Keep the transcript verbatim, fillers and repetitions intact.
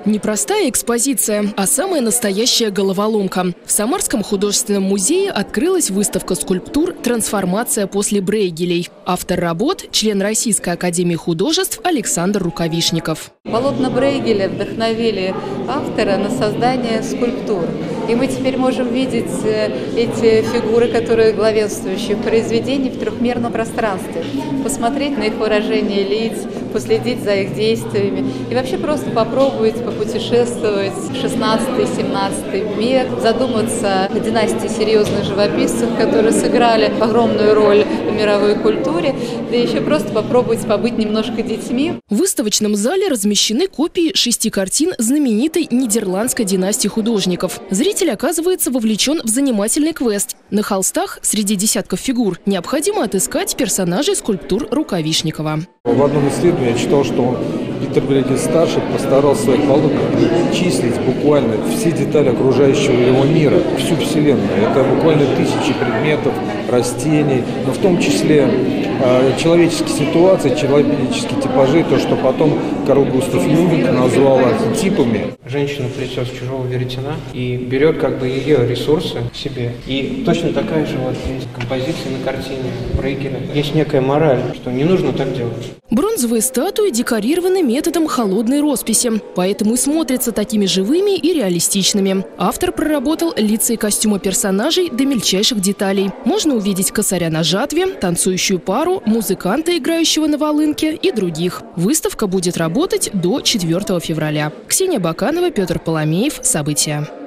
Непростая экспозиция, а самая настоящая головоломка. В Самарском художественном музее открылась выставка скульптур «Трансформация после Брейгелей». Автор работ – член Российской академии художеств Александр Рукавишников. Полотна Брейгеля вдохновили автора на создание скульптур. И мы теперь можем видеть эти фигуры, которые главенствующие в произведении, в трехмерном пространстве. Посмотреть на их выражение лиц, последить за их действиями. И вообще просто попробовать попутешествовать в шестнадцатый-семнадцатый век, задуматься о династии серьезных живописцев, которые сыграли огромную роль в мировой культуре, да еще просто попробовать побыть немножко детьми. В выставочном зале размещены копии шести картин знаменитой нидерландской династии художников. Зритель оказывается вовлечен в занимательный квест. На холстах среди десятков фигур необходимо отыскать персонажей скульптур Рукавишникова. В одном исследовании я читал, что Питер Брейгель-старший постарался в своих полотнах перечислить буквально все детали окружающего его мира, всю Вселенную. Это буквально тысячи предметов, растений, но в том числе э, человеческие ситуации, человеческие типажи, то, что потом Карл Густав Юнг назвал архетипами. Женщина плетет с чужого веретена и берет как бы ее ресурсы себе. И точно такая же вот композиция на картине Брейгеля. Есть некая мораль, что не нужно так делать. Бронзовые статуи декорированы методом холодной росписи, поэтому и смотрятся такими живыми и реалистичными. Автор проработал лица и костюмы персонажей до мельчайших деталей. Можно увидеть косаря на жатве, танцующую пару, музыканта, играющего на волынке и других. Выставка будет работать до четвёртого февраля. Ксения Баканова, Петр Поломеев. События.